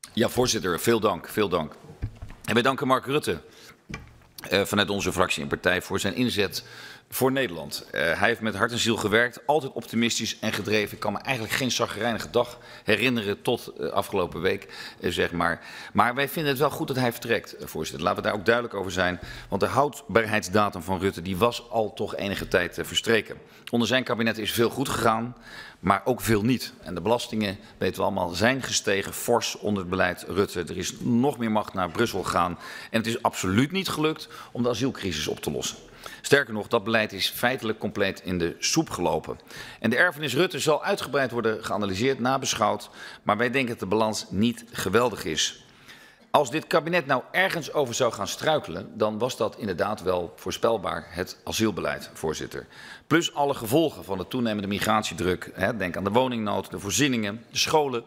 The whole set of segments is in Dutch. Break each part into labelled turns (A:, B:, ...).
A: Ja, voorzitter, veel dank. Veel dank. En wij danken Mark Rutte vanuit onze fractie en partij voor zijn inzet voor Nederland. Hij heeft met hart en ziel gewerkt, altijd optimistisch en gedreven. Ik kan me eigenlijk geen chagrijnige dag herinneren tot afgelopen week, zeg maar. Maar wij vinden het wel goed dat hij vertrekt, voorzitter. Laten we daar ook duidelijk over zijn. Want de houdbaarheidsdatum van Rutte die was al toch enige tijd verstreken. Onder zijn kabinet is veel goed gegaan, maar ook veel niet. En de belastingen, weten we allemaal, zijn gestegen fors onder het beleid Rutte. Er is nog meer macht naar Brussel gegaan. En het is absoluut niet gelukt om de asielcrisis op te lossen. Sterker nog, dat beleid is feitelijk compleet in de soep gelopen. En de erfenis Rutte zal uitgebreid worden geanalyseerd, nabeschouwd. Maar wij denken dat de balans niet geweldig is. Als dit kabinet nou ergens over zou gaan struikelen, dan was dat inderdaad wel voorspelbaar het asielbeleid, voorzitter. Plus alle gevolgen van de toenemende migratiedruk. Denk aan de woningnood, de voorzieningen, de scholen,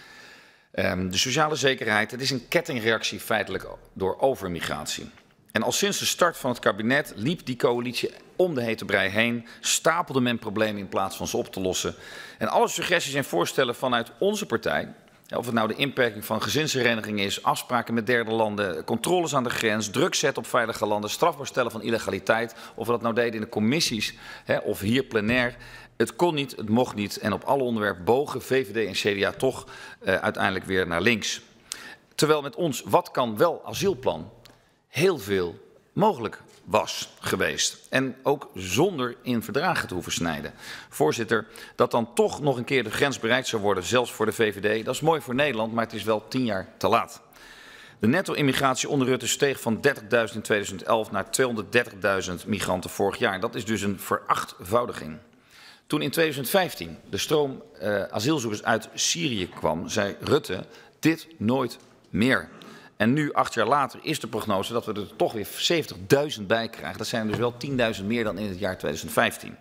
A: de sociale zekerheid. Het is een kettingreactie feitelijk door overmigratie. En al sinds de start van het kabinet liep die coalitie om de hete brei heen, stapelde men problemen in plaats van ze op te lossen. En alle suggesties en voorstellen vanuit onze partij, of het nou de inperking van gezinshereniging is, afspraken met derde landen, controles aan de grens, druk zetten op veilige landen, strafbaar stellen van illegaliteit, of we dat nou deden in de commissies of hier plenair. Het kon niet, het mocht niet en op alle onderwerpen bogen VVD en CDA toch uiteindelijk weer naar links. Terwijl met ons wat kan wel asielplan heel veel mogelijk was geweest. En ook zonder in verdragen te hoeven snijden. Voorzitter, dat dan toch nog een keer de grens bereikt zou worden, zelfs voor de VVD, dat is mooi voor Nederland, maar het is wel 10 jaar te laat. De netto-immigratie onder Rutte steeg van 30.000 in 2011 naar 230.000 migranten vorig jaar. Dat is dus een verachtvoudiging. Toen in 2015 de stroom asielzoekers uit Syrië kwam, zei Rutte, dit nooit meer. En nu, 8 jaar later, is de prognose dat we er toch weer 70.000 bij krijgen. Dat zijn dus wel 10.000 meer dan in het jaar 2015.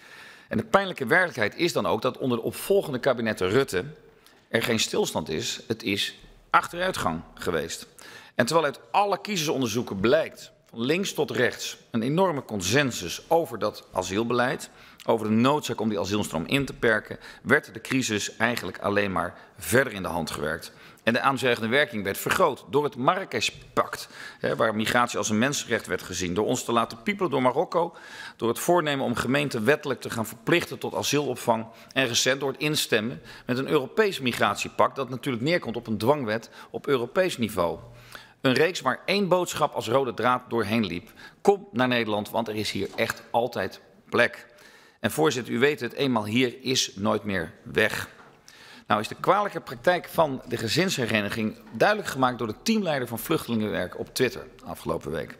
A: En de pijnlijke werkelijkheid is dan ook dat onder de opvolgende kabinetten Rutte er geen stilstand is. Het is achteruitgang geweest. En terwijl uit alle kiezersonderzoeken blijkt, van links tot rechts, een enorme consensus over dat asielbeleid, over de noodzaak om die asielstroom in te perken, werd de crisis eigenlijk alleen maar verder in de hand gewerkt. En de aanzuigende werking werd vergroot door het Marrakesh-pact, waar migratie als een mensenrecht werd gezien. Door ons te laten piepelen door Marokko, door het voornemen om gemeenten wettelijk te gaan verplichten tot asielopvang. En recent door het instemmen met een Europees migratiepact dat natuurlijk neerkomt op een dwangwet op Europees niveau. Een reeks waar één boodschap als rode draad doorheen liep. Kom naar Nederland, want er is hier echt altijd plek. En voorzitter, u weet het, eenmaal hier is nooit meer weg. Nou is de kwalijke praktijk van de gezinshereniging duidelijk gemaakt door de teamleider van Vluchtelingenwerk op Twitter afgelopen week.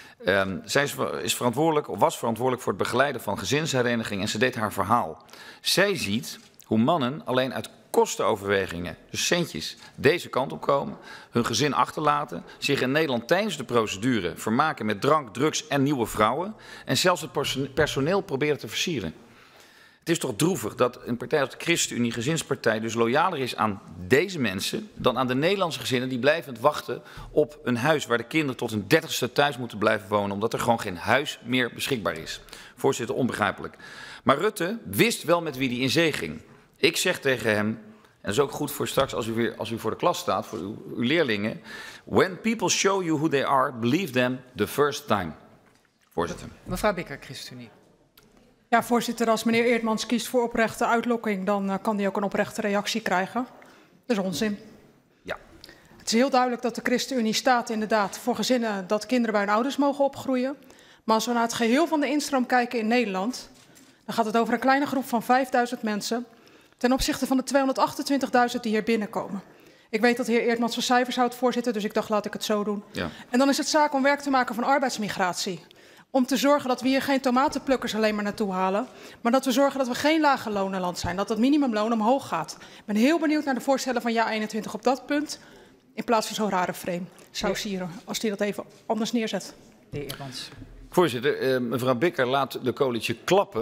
A: Zij is verantwoordelijk, of was verantwoordelijk voor het begeleiden van gezinshereniging en ze deed haar verhaal. Zij ziet hoe mannen alleen uit kostenoverwegingen, dus centjes, deze kant op komen, hun gezin achterlaten, zich in Nederland tijdens de procedure vermaken met drank, drugs en nieuwe vrouwen en zelfs het personeel proberen te versieren. Het is toch droevig dat een partij als de ChristenUnie, gezinspartij, dus loyaler is aan deze mensen dan aan de Nederlandse gezinnen die blijvend wachten op een huis waar de kinderen tot hun 30ste thuis moeten blijven wonen omdat er gewoon geen huis meer beschikbaar is. Voorzitter, onbegrijpelijk. Maar Rutte wist wel met wie hij in zee ging. Ik zeg tegen hem, en dat is ook goed voor straks als u voor de klas staat, voor uw leerlingen. When people show you who they are, believe them the first time. Voorzitter.
B: Mevrouw Bikker, ChristenUnie.
C: Ja, voorzitter, als meneer Eertmans kiest voor oprechte uitlokking, dan kan hij ook een oprechte reactie krijgen. Dat is onzin.
A: Ja.
C: Het is heel duidelijk dat de ChristenUnie staat inderdaad voor gezinnen dat kinderen bij hun ouders mogen opgroeien. Maar als we naar het geheel van de instroom kijken in Nederland, dan gaat het over een kleine groep van 5.000 mensen ten opzichte van de 228.000 die hier binnenkomen. Ik weet dat de heer Eertmans van cijfers houdt, voorzitter, dus ik dacht laat ik het zo doen. Ja. En dan is het zaak om werk te maken van arbeidsmigratie. Om te zorgen dat we hier geen tomatenplukkers alleen maar naartoe halen, maar dat we zorgen dat we geen lage lonenland zijn, dat het minimumloon omhoog gaat. Ik ben heel benieuwd naar de voorstellen van JA21 op dat punt, in plaats van zo'n rare frame. Zou sieren, als die dat even anders neerzet.
B: De heer Eertmans.
A: Voorzitter, mevrouw Bikker laat de coalitie klappen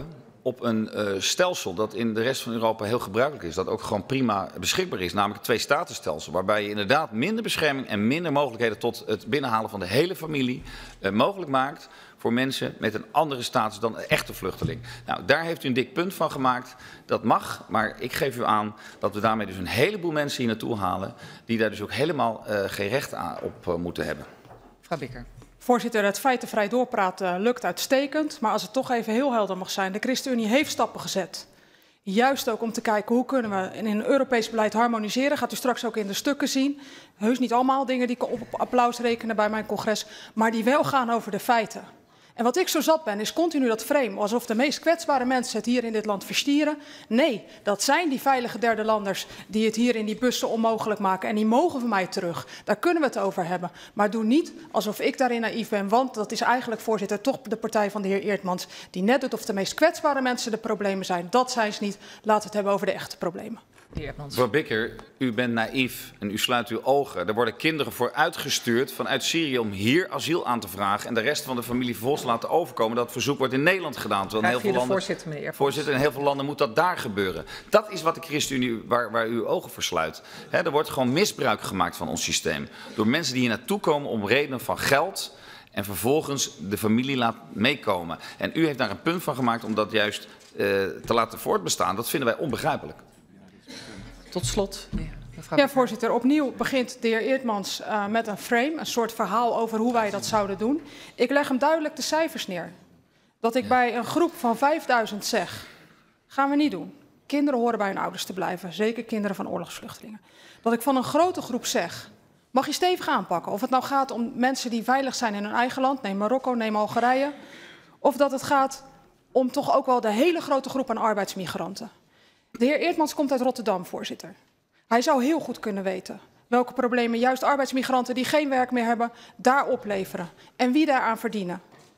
A: op een stelsel dat in de rest van Europa heel gebruikelijk is. Dat ook gewoon prima beschikbaar is. Namelijk het twee-statenstelsel. Waarbij je inderdaad minder bescherming en minder mogelijkheden tot het binnenhalen van de hele familie mogelijk maakt voor mensen met een andere status dan een echte vluchteling. Nou, daar heeft u een dik punt van gemaakt. Dat mag, maar ik geef u aan dat we daarmee dus een heleboel mensen hier naartoe halen die daar dus ook helemaal geen recht op moeten hebben.
B: Mevrouw Bikker.
C: Voorzitter, het feitenvrij doorpraten lukt uitstekend. Maar als het toch even heel helder mag zijn. De ChristenUnie heeft stappen gezet. Juist ook om te kijken hoe kunnen we in een Europees beleid harmoniseren. Gaat u straks ook in de stukken zien. Heus niet allemaal dingen die op applaus rekenen bij mijn congres. Maar die wel gaan over de feiten. En wat ik zo zat ben, is continu dat frame, alsof de meest kwetsbare mensen het hier in dit land verstieren. Nee, dat zijn die veilige derde landers die het hier in die bussen onmogelijk maken. En die mogen van mij terug. Daar kunnen we het over hebben. Maar doe niet alsof ik daarin naïef ben, want dat is eigenlijk, voorzitter, toch de partij van de heer Eertmans. Die net doet of de meest kwetsbare mensen de problemen zijn. Dat zijn ze niet. Laten we het hebben over de echte problemen.
A: Mevrouw Bikker, u bent naïef en u sluit uw ogen. Er worden kinderen voor uitgestuurd vanuit Syrië om hier asiel aan te vragen en de rest van de familie vervolgens te laten overkomen. Dat verzoek wordt in Nederland gedaan. Terwijl in heel veel landen, voorzitter, in heel veel landen moet dat daar gebeuren. Dat is wat de ChristenUnie, waar u uw ogen voor sluit. Er wordt gewoon misbruik gemaakt van ons systeem. Door mensen die hier naartoe komen om redenen van geld en vervolgens de familie laat meekomen. En u heeft daar een punt van gemaakt om dat juist te laten voortbestaan. Dat vinden wij onbegrijpelijk.
B: Tot slot.
C: Ja, voorzitter. Opnieuw begint de heer Eertmans met een frame, een soort verhaal over hoe wij dat zouden doen. Ik leg hem duidelijk de cijfers neer. Dat ik bij een groep van 5000 zeg, gaan we niet doen. Kinderen horen bij hun ouders te blijven, zeker kinderen van oorlogsvluchtelingen. Dat ik van een grote groep zeg, mag je stevig aanpakken. Of het nou gaat om mensen die veilig zijn in hun eigen land, neem Marokko, neem Algerije. Of dat het gaat om toch ook wel de hele grote groep aan arbeidsmigranten. De heer Eertmans komt uit Rotterdam, voorzitter. Hij zou heel goed kunnen weten welke problemen juist arbeidsmigranten die geen werk meer hebben, daar opleveren. En wie daaraan verdienen.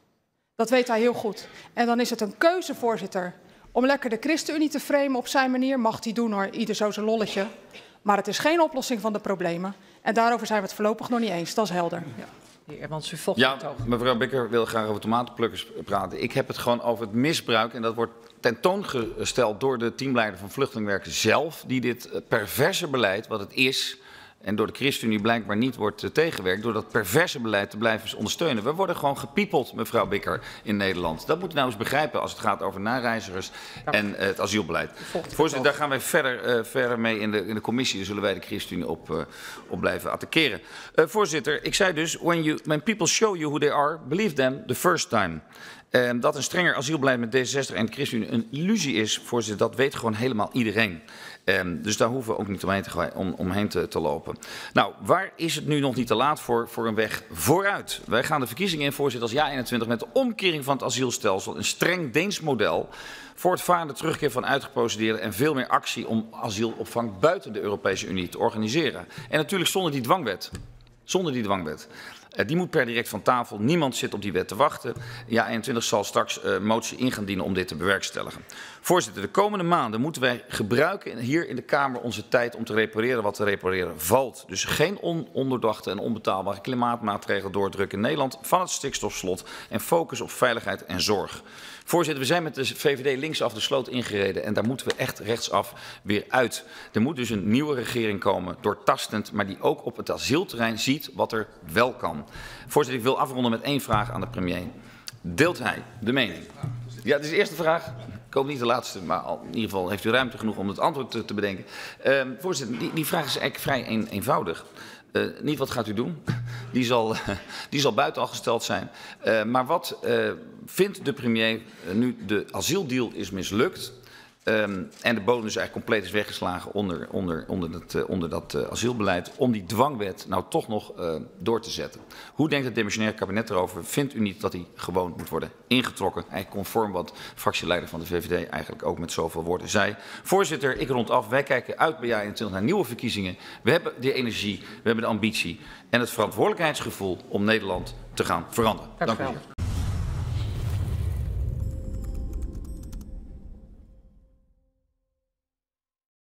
C: Dat weet hij heel goed. En dan is het een keuze, voorzitter, om lekker de ChristenUnie te framen op zijn manier. Mag hij doen hoor, ieder zo zijn lolletje. Maar het is geen oplossing van de problemen. En daarover zijn we het voorlopig nog niet eens, dat is helder.
B: Ja. De heer Eertmans, u volgt
A: ja, mevrouw Bikker wil graag over tomatenplukkers praten. Ik heb het gewoon over het misbruik en dat wordt tentoongesteld door de teamleider van Vluchtelingwerken zelf, die dit perverse beleid, wat het is, en door de ChristenUnie blijkbaar niet wordt tegengewerkt, door dat perverse beleid te blijven ondersteunen. We worden gewoon gepiepeld, mevrouw Bikker, in Nederland. Dat moet u nou eens begrijpen als het gaat over nareizigers en het asielbeleid. Voorzitter, daar gaan wij verder mee in de commissie. Daar zullen wij de ChristenUnie op blijven attackeren. Voorzitter, ik zei dus, when people show you who they are, believe them the first time. Dat een strenger asielbeleid met D66 en de ChristenUnie een illusie is, voorzitter, dat weet gewoon helemaal iedereen. Dus daar hoeven we ook niet omheen te lopen. Nou, waar is het nu nog niet te laat voor een weg vooruit? Wij gaan de verkiezingen in, voorzitter, als JA21 met de omkering van het asielstelsel. Een streng Deens model. Voortvarende terugkeer van uitgeprocedeerden en veel meer actie om asielopvang buiten de Europese Unie te organiseren. En natuurlijk zonder die dwangwet. Zonder die dwangwet. Die moet per direct van tafel. Niemand zit op die wet te wachten. JA21 zal straks motie in gaan dienen om dit te bewerkstelligen. Voorzitter, de komende maanden moeten wij gebruiken hier in de Kamer onze tijd om te repareren wat te repareren valt. Dus geen ondoordachte en onbetaalbare klimaatmaatregelen doordrukken in Nederland van het stikstofslot en focus op veiligheid en zorg. Voorzitter, we zijn met de VVD linksaf de sloot ingereden en daar moeten we echt rechtsaf weer uit. Er moet dus een nieuwe regering komen, doortastend, maar die ook op het asielterrein ziet wat er wel kan. Voorzitter, ik wil afronden met één vraag aan de premier. Deelt hij de mening? Ja, dat is de eerste vraag. Ik hoop niet de laatste, maar in ieder geval heeft u ruimte genoeg om het antwoord te bedenken. Voorzitter, die vraag is eigenlijk vrij eenvoudig. Niet wat gaat u doen, die zal buiten al gesteld zijn. Maar wat vindt de premier nu de asieldeal is mislukt en de bodem dus eigenlijk compleet is weggeslagen onder dat asielbeleid, om die dwangwet nou toch nog door te zetten? Hoe denkt het demissionair kabinet erover? Vindt u niet dat die gewoon moet worden ingetrokken? Eigenlijk conform wat fractieleider van de VVD eigenlijk ook met zoveel woorden zei. Voorzitter, ik rond af. Wij kijken uit bij JA21 naar nieuwe verkiezingen. We hebben de energie, we hebben de ambitie en het verantwoordelijkheidsgevoel om Nederland te gaan veranderen.
B: Dank u wel.